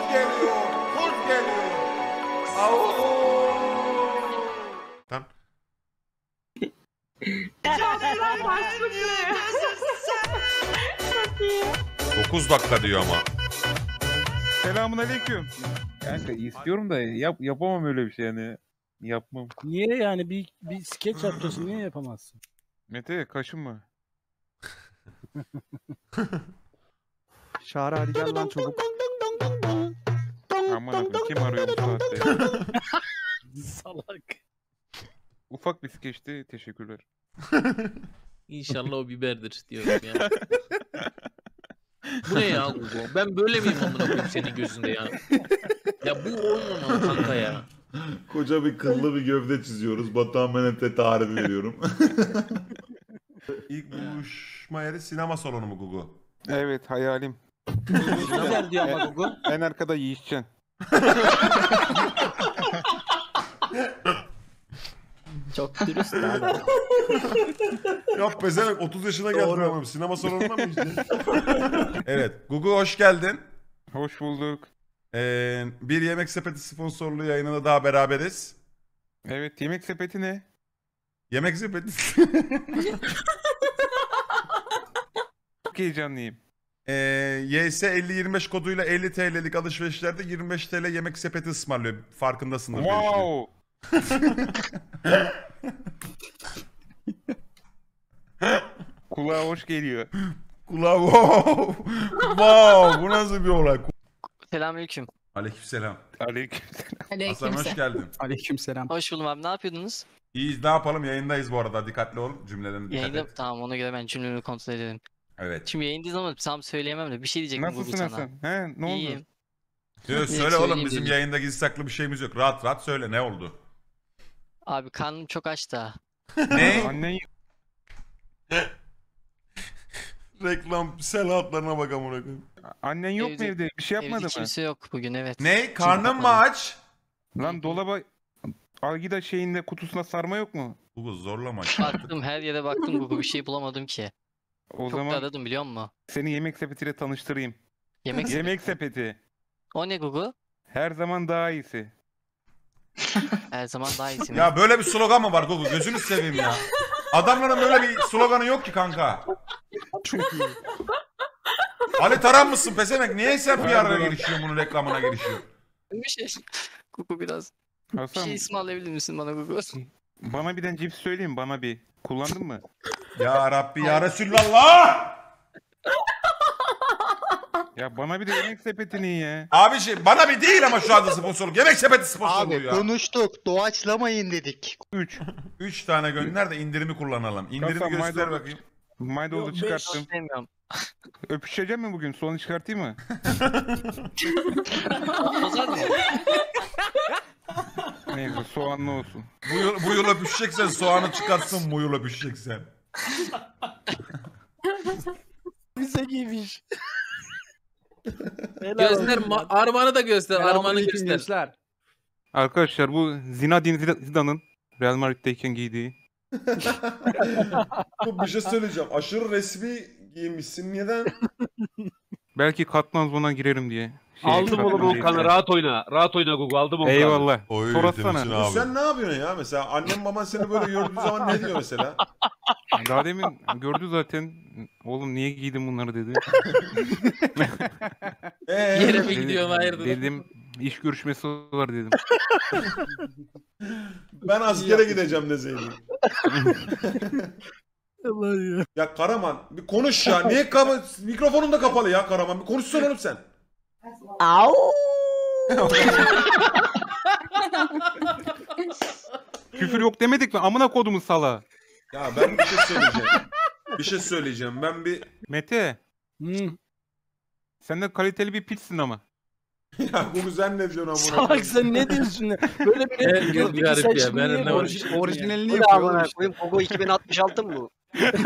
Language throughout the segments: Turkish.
geliyor. Kurt geliyor. Au. Tamam. Canlılar başlıyor. 9 dakika diyor ama. Selamünaleyküm. Kanka istiyorum da yapamam öyle bir şey yani. Yapmam. Niye yani bir skeç yapacaksın, niye yapamazsın? Mete kaşınma. Şahri hadi gel lan çabuk. Aman akım kim arıyor bu saatte? Salak. Ufak bir skeçti, teşekkürler. İnşallah o biberdir diyorum ya. Bu ne ya Google? Ben böyle miyim amına koyayım senin gözünde ya? Ya bu olmamalı kanka ya. Koca bir kıllı bir gövde çiziyoruz. Batuhan Menet'e tarifi veriyorum. İlk buluşma yeri sinema salonu mu Gugu? Evet hayalim. Güzel diyor ama Google. En arkada yiyişeceksin. Çok dürüst abi. Ya pezevenk 30 yaşına geldin ama sinema salonunda mı işte? Evet. Gugu hoş geldin. Hoş bulduk. Bir Yemek Sepeti sponsorluğu yayınında daha beraberiz. Evet yemek sepeti ne? Yemek Sepeti. Çok heyecanlıyım. YS 50-25 koduyla 50 TL'lik alışverişlerde 25 TL Yemek Sepeti ısmarlıyor. Farkındasındır. diye düşünüyorum. Wow. Kulağa hoş geliyor. Kulağa wow. Wow, bu nasıl bir olay? Selamünaleyküm. Aleykümselam. Aleyküm. Hasan hoş geldin. Aleykümselam. Hoş buldum abi. Ne yapıyordunuz? İyiyiz, ne yapalım, yayındayız bu arada, dikkatli ol, cümlelerine dikkat Yayında et. tamam, ona göre ben cümlemi kontrol edelim. Evet. Şimdi yayındayız ama tam söyleyemem de bir şey diyecektim Google Nasılsın sana. Hasan? He ne oldu? İyiyim. Söyle söyleyeyim oğlum, bizim dedim. yayında gizli saklı bir şeyimiz yok. Rahat rahat söyle, ne oldu? Abi karnım çok aç da. Ne? Annen Reklam selahatlarına bak amına koyayım. annen yok mu Evde- evde? Bir şey yapmadı Evde mı? kimse yok bugün, evet. Ne? Karnın mı bakmadım. aç? Lan dolaba Algida şeyinde kutusuna sarma yok mu? Bu zorlama. Baktım, her yere baktım Google, bir şey bulamadım ki. O Çok da zaman aradım, biliyor musun? seni yemek sepetiyle tanıştırayım. Yemek Yemek sepeti. O ne Google? Her zaman daha iyisi. Her zaman daha iyisin. Ya böyle bir slogan mı var Google? Gözünü seveyim ya. Adamların böyle bir sloganı yok ki kanka. Çok iyi. Ali Taran mısın pezevenk? Niye sen PR'a girişiyorsun, bunun reklamına girişiyorsun? Bir şey. Google biraz. Bir Hasan şey ısmarlayabilir misin bana Google? bana bir tane cips söyleyeyim bana bir. Kullandın mı? Ya Rabbi ya Resulallah! Ya bana bir de yemek sepetini ya. Abi şey, bana bir değil ama şu anda sponsorluk. Yemek Sepeti sponsorluğu Abi ya. konuştuk. Doğaçlamayın dedik. 3. 3 tane gönder de indirimi kullanalım. İndirimi Kasam, göster maydanoz. bakayım. Maydanozu çıkarttım. Sevmiyorum. Öpüşeceğim mi bugün? Soğanı çıkartayım mı? Bozar mı? Neyse soğanlı olsun. Bu yıl öpüşeceksen soğanı çıkartsın, bu yıl öpüşeceksen. Bize giymiş. Göster armağanı da göster. Armağanı Selamünaleyküm göster. gençler. Arkadaşlar bu Zinedine Zidane'ın Real Madrid'deyken giydiği. Bir şey söyleyeceğim. Aşırı resmi giymişsin. Neden? Belki katman zona girerim diye. Aldım oğlum Volkan'ı, rahat oyna. Rahat oyna Google, aldım Volkan'ı. Eyvallah. Oy, Soratsana. Temsin abi. Sen ne yapıyorsun ya? Mesela annem baban seni böyle gördüğü zaman ne diyor mesela? Daha demin gördü zaten. Oğlum niye giydin bunları dedi. Yere mi Dedi- gidiyorsun hayırdır? Dedim iş görüşmesi var dedim. Ben askere gideceğim deseydin. Allah ya. Ya Karaman bir konuş ya. Niye mikrofonun da kapalı ya Karaman? Bir konuşsana oğlum sen. Au. Küfür yok demedik mi? Amına kodumun sala. Ya ben bir şey söyleyeceğim. Bir şey söyleyeceğim. Ben bir... Mete Hı. sen de kaliteli bir pitsin ama. Ya bunu sen ne diyorsun amına Salak koyayım? sen ne diyorsun ya? Böyle bir Evet, gördük bir ki garip sen ya, şimdi ben niye anlamadım. konuşuyorsun ya? Orijinalini Bu ne yapıyor amına oğlum işte. koyayım? Pogo 2066 mı bu?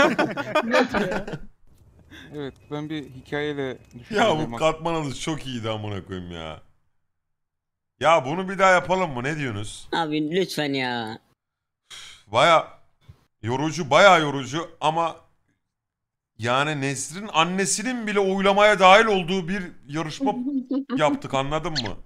Evet ben bir hikayeyle Ya düşünüyorum. bu katman adı çok iyiydi amına koyayım ya. Ya bunu bir daha yapalım mı? Ne diyorsunuz? Abi lütfen ya. Baya yorucu ama Yani Nesrin annesinin bile oylamaya dahil olduğu bir yarışma yaptık, anladın mı?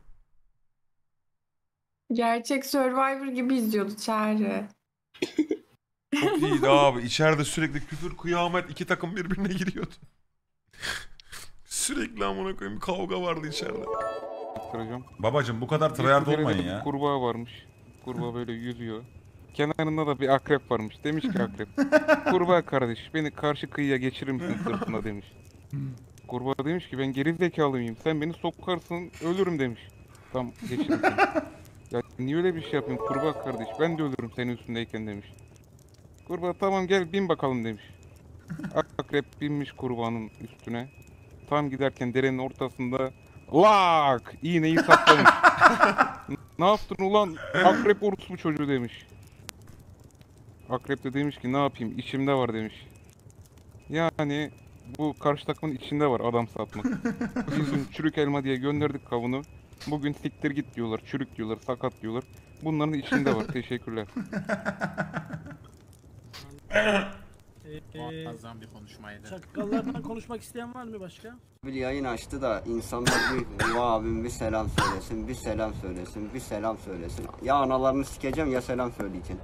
Gerçek Survivor gibi izliyordu Çağrı. Çok iyiydi abi. İçeride sürekli küfür, kıyamet, iki takım birbirine giriyordu. Sürekli amına koyayım kavga vardı içeride. Hocam. Babacım bu kadar tryhard Bir olmayın bir ya. Kurbağa varmış. Kurbağa böyle yüzüyor. Kenarında da bir akrep varmış. Demiş ki akrep. Kurbağa kardeş beni karşı kıyıya geçirir misin sırtına demiş. Kurbağa demiş ki ben geri zekalıyım. Sen beni sokarsın ölürüm demiş. Tam geçirir seni. Ya niye öyle bir şey yapayım kurbağa kardeş? Ben de ölürüm senin üstündeyken demiş. Kurbağa tamam gel bin bakalım demiş. Akrep binmiş kurbağanın üstüne. Tam giderken derenin ortasında lak iğneyi saplamış. Ne yaptın ulan akrep orospu çocuğu demiş. Akrep de demiş ki ne yapayım içimde var demiş. Yani bu karşı takımın içinde var adam satmak. Biz dün çürük elma diye gönderdik kavunu. Bugün siktir git diyorlar, çürük diyorlar, sakat diyorlar. Bunların içinde var. Teşekkürler. Muazzam bir konuşmaydı. Çakallardan konuşmak isteyen var mı başka? Bir yayın açtı da insanlar bir abim bir selam söylesin, bir selam söylesin, bir selam söylesin. Ya analarını sikeceğim ya selam söyleyeceğim.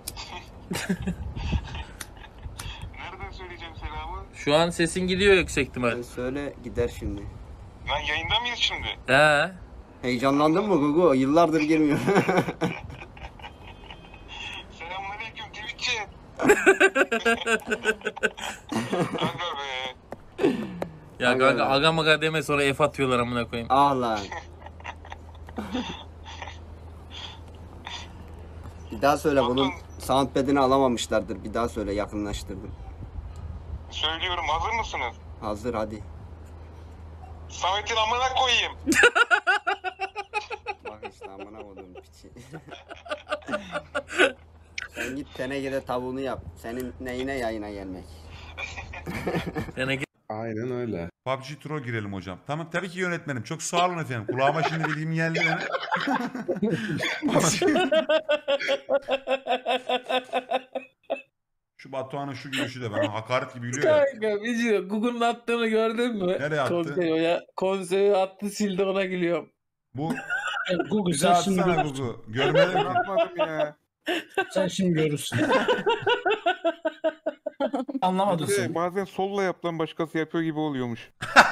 Nereden söyleyeceğim selamı? Şu an sesin gidiyor yüksek ihtimal. Sen söyle gider şimdi. Lan yayında mıyız şimdi? He. Heyecanlandın mı Gugu? Yıllardır girmiyor. Selamünaleyküm Twitch'e. Kanka be. Ya kanka aga maga deme sonra F atıyorlar amına koyayım. Ah lan. Bir daha söyle bunun soundpad'ini alamamışlardır. Bir daha söyle yakınlaştırdım. Söylüyorum, hazır mısınız? Hazır hadi. Samet'in amına koyayım. Bak işte amına koydum piçi. Sen git tenekede tavuğunu yap. Senin neyine yayına gelmek. Aynen öyle. PUBG Troll girelim hocam. Tamam tabii ki yönetmenim. Çok sağ olun efendim. Kulağıma şimdi dediğim geldi. Yani. Şu Batuhan'ın şu gülüşü de bana hakaret gibi gülüyor ya. Kanka video Google'un attığını gördün mü? Nereye attı? Konseyi attı sildi ona gülüyorum. Bu Google bize sen şimdi atsana görürsün. Gugu. Görmedim ki. Yapmadım ya. Sen şimdi görürsün. Anlamadın sen. Bazen solla yapılan başkası yapıyor gibi oluyormuş.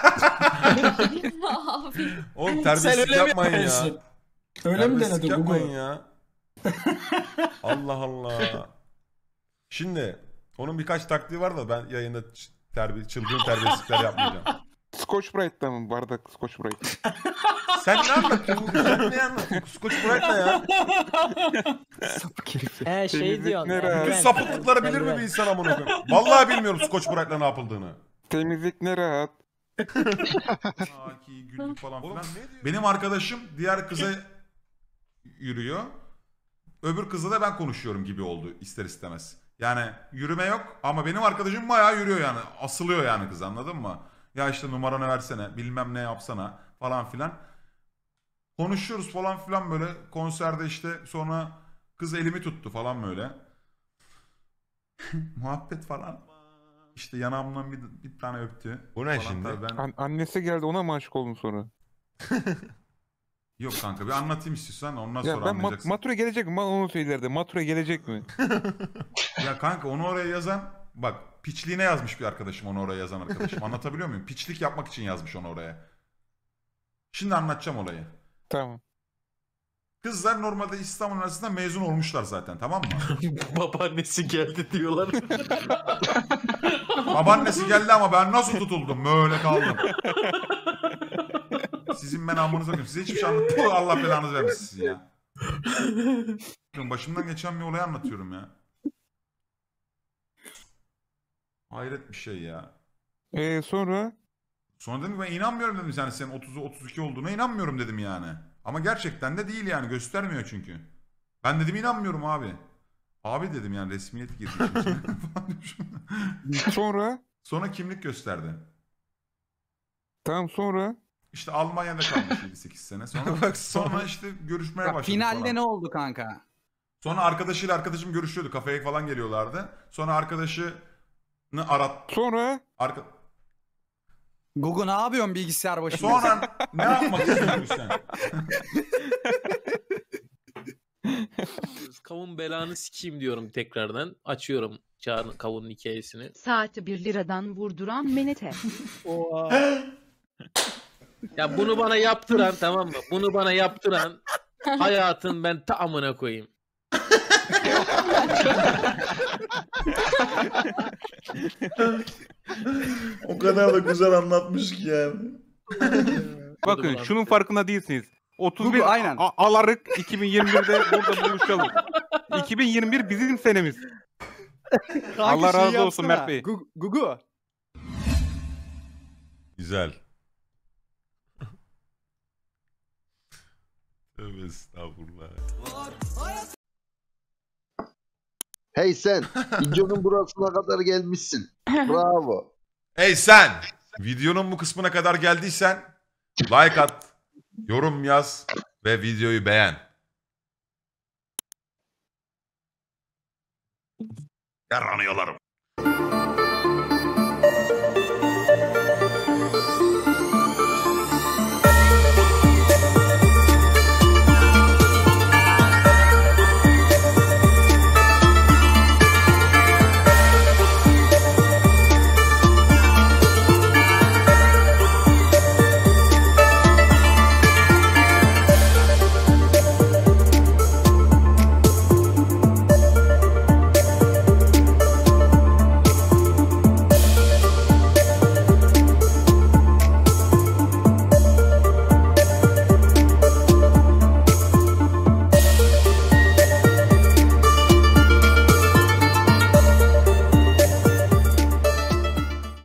Oğlum terbiyesizlik yapmayın ya. Öyle mi Terbiyesizlik denedi yapmayın Google? ya. Allah Allah. Şimdi onun birkaç taktiği var da ben yayında çılgın terbiyesizlikler yapmayacağım. Scotch Brite'da mı? Bardak Scotch Brite. Sen ne anlatıyorsun? Sen ne anlatıyorsun? Scotch Brite ne ya? Sapık herif. Şey diyor. Bütün sapıklıkları bilir mi bir insan amına koyayım? Vallahi bilmiyorum Scotch Brite'la ne yapıldığını. Temizlik ne rahat. Aki, günlük falan filan. Benim arkadaşım diğer kıza yürüyor. Öbür kızla da ben konuşuyorum gibi oldu ister istemez. Yani yürüme yok ama benim arkadaşım bayağı yürüyor yani. Asılıyor yani kız, anladın mı? Ya işte numaranı versene, bilmem ne yapsana falan filan. Konuşuyoruz falan filan böyle konserde işte, sonra kız elimi tuttu falan böyle. Muhabbet falan. İşte yanağımdan bir tane öptü. Bu ne şimdi? Ben... Annesi geldi ona mı aşık oldun sonra? Yok kanka bir anlatayım istiyorsan ondan Ya sonra ben anlayacaksın. Mature gelecek mi? Bana onu söylerdi. Mature gelecek mi? Ya kanka onu oraya yazan, bak piçliğine yazmış bir arkadaşım, onu oraya yazan arkadaşım. Anlatabiliyor muyum? Piçlik yapmak için yazmış onu oraya. Şimdi anlatacağım olayı. Tamam. Kızlar normalde İstanbul Üniversitesi'nden mezun olmuşlar zaten, tamam mı? Babaannesi geldi diyorlar. Babaannesi geldi ama ben nasıl tutuldum? Böyle kaldım. Sizin ben amınıza koyayım. Size hiçbir şey anlatmıyorum. Allah belanızı vermesin sizin ya. Başımdan geçen bir olayı anlatıyorum ya. Hayret bir şey ya. Sonra? Sonra dedim ben inanmıyorum dedim, yani senin 30'u 32 olduğuna inanmıyorum dedim yani. Ama gerçekten de değil yani, göstermiyor çünkü. Ben dedim inanmıyorum abi. Abi dedim yani, resmiyet girdi içine. Sonra? Sonra kimlik gösterdi. Tamam sonra? İşte Almanya'da kalmış 7-8 sene sonra. Bak sonra işte görüşmeye başladık Finalde falan. ne oldu kanka? Sonra arkadaşım görüşüyordu. Kafeye falan geliyorlardı. Sonra arkadaşı arat. Sonra Arka... Gugu ne yapıyorsun bilgisayar başında? Sonra ne yapmak istiyorsun sen? Kavun belanı sikeyim diyorum tekrardan. Açıyorum kavunun hikayesini. Saati 1 liradan vurduran menete. Ya bunu bana yaptıran, tamam mı? Bunu bana yaptıran hayatın ben tamına koyayım. O kadar da güzel anlatmış ki yani. bakın şunun farkında değilsiniz. 31 Gugu, aynen. Alarık 2021'de burada buluşalım. 2021 bizim senemiz. Allah razı olsun Mert Bey. Gugu. Güzel. Tövbe estağfurullah. Hey sen, videonun burasına kadar gelmişsin. Bravo. Hey sen! Videonun bu kısmına kadar geldiysen like at, yorum yaz ve videoyu beğen. Yaranıyorlarım.